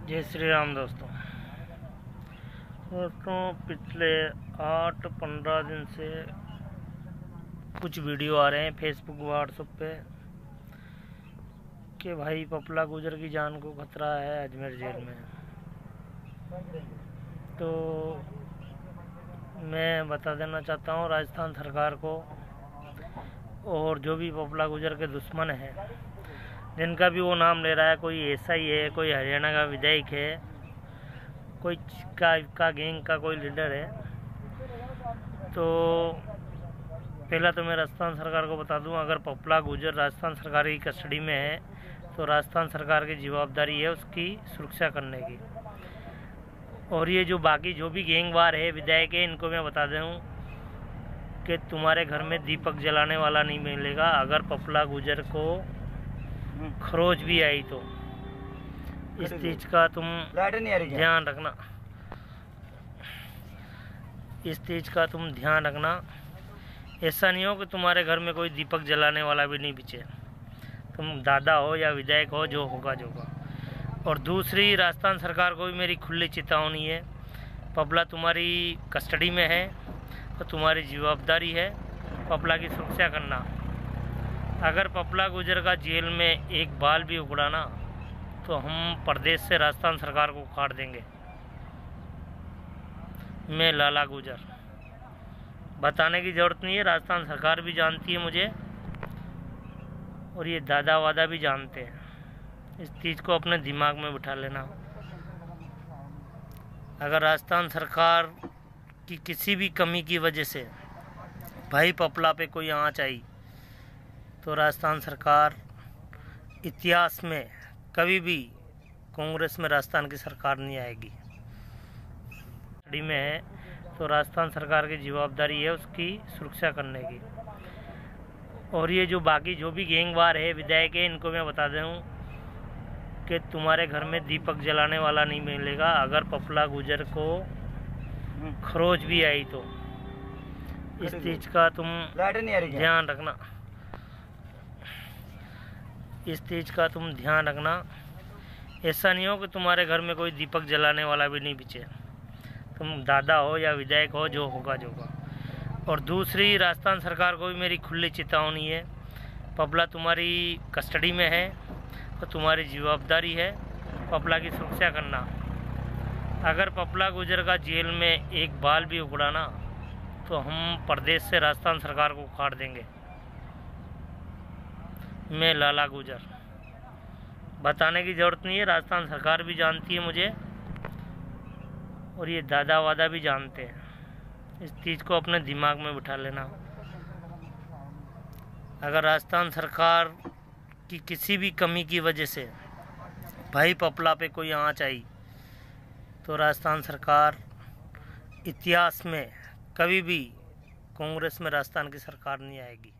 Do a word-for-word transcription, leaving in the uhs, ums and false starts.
जय श्री राम दोस्तों दोस्तों पिछले आठ पंद्रह दिन से कुछ वीडियो आ रहे हैं फेसबुक व्हाट्सएप पे कि भाई पपला गुजर की जान को खतरा है अजमेर जेल में। तो मैं बता देना चाहता हूँ राजस्थान सरकार को और जो भी पपला गुजर के दुश्मन हैं, जिनका भी वो नाम ले रहा है, कोई ऐसा ही है, कोई हरियाणा का विधायक है, कोई का, का गैंग का कोई लीडर है। तो पहला तो मैं राजस्थान सरकार को बता दूं, अगर पपला गुजर राजस्थान सरकार की कस्टडी में है तो राजस्थान सरकार की जवाबदारी है उसकी सुरक्षा करने की। और ये जो बाकी जो भी गैंगवार है, विधायक है, इनको मैं बता दूं कि तुम्हारे घर में दीपक जलाने वाला नहीं मिलेगा। अगर पपला गुजर को खरोच भी आई तो इस चीज का तुम ध्यान रखना, इस चीज का तुम ध्यान रखना। ऐसा नहीं हो कि तुम्हारे घर में कोई दीपक जलाने वाला भी नहीं बचे, तुम दादा हो या विधायक हो, जो होगा जो होगा। और दूसरी, राजस्थान सरकार को भी मेरी खुली चेतावनी है, पपला तुम्हारी कस्टडी में है तो तुम्हारी जवाबदारी है पपला की सुरक्षा करना। अगर पपला गुजर का जेल में एक बाल भी उखड़ा ना तो हम प्रदेश से राजस्थान सरकार को उखाड़ देंगे। मैं लाला गुजर, बताने की ज़रूरत नहीं है, राजस्थान सरकार भी जानती है मुझे और ये दादा वादा भी जानते हैं। इस चीज़ को अपने दिमाग में बिठा लेना। अगर राजस्थान सरकार की किसी भी कमी की वजह से भाई पपला पे कोई आँच आई तो राजस्थान सरकार इतिहास में कभी भी कांग्रेस में राजस्थान की सरकार नहीं आएगी। कस्टडी में है तो राजस्थान सरकार की जवाबदारी है उसकी सुरक्षा करने की। और ये जो बाकी जो भी गैंगवार है, विधायक है, इनको मैं बता दूं कि तुम्हारे घर में दीपक जलाने वाला नहीं मिलेगा। अगर पपला गुजर को खरोच भी आई तो इस चीज का तुम ध्यान रखना, इस चीज का तुम ध्यान रखना। ऐसा नहीं हो कि तुम्हारे घर में कोई दीपक जलाने वाला भी नहीं बचे, तुम दादा हो या विधायक हो, जो होगा जो होगा। और दूसरी, राजस्थान सरकार को भी मेरी खुली चेतावनी है, पपला तुम्हारी कस्टडी में है तो तुम्हारी जवाबदारी है पपला की सुरक्षा करना। अगर पपला गुजर का जेल में एक बाल भी उखड़ा ना तो हम प्रदेश से राजस्थान सरकार को उखाड़ देंगे। मैं लाला गुजर, बताने की ज़रूरत नहीं है, राजस्थान सरकार भी जानती है मुझे और ये दादा वादा भी जानते हैं। इस चीज़ को अपने दिमाग में बिठा लेना। अगर राजस्थान सरकार की किसी भी कमी की वजह से भाई पपला पे कोई आँच आई तो राजस्थान सरकार इतिहास में कभी भी कांग्रेस में राजस्थान की सरकार नहीं आएगी।